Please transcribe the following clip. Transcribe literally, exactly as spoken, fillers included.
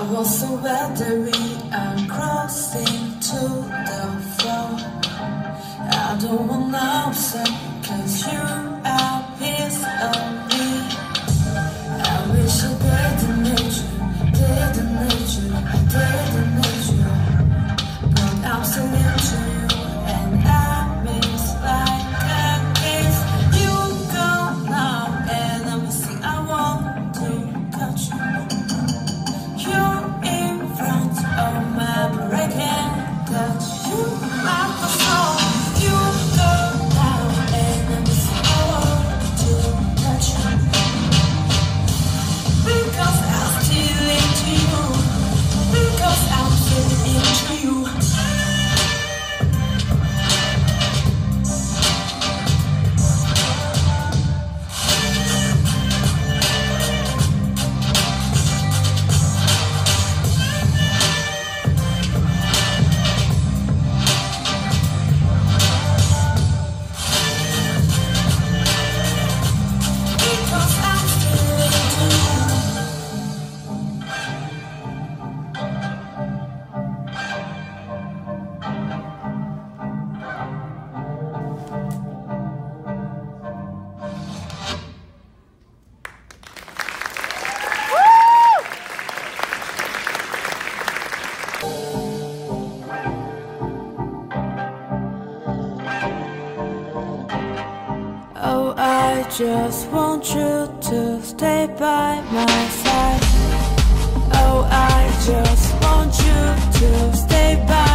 was so weary, I'm crossing to the floor. I don't want to upset, cause you are peace on me. I wish I didn't need you, didn't need you, I didn't need you. But I'm still into you, and I miss like a kiss. You go now, and I'm missing, I want to touch you. You're in front of my but I can't touch you. I'm the soul. You go now, and I'm missing, I want to touch you. Because I'm still into you. Because I'm still into you. Oh, I just want you to stay by my side. Oh, I just want you to stay by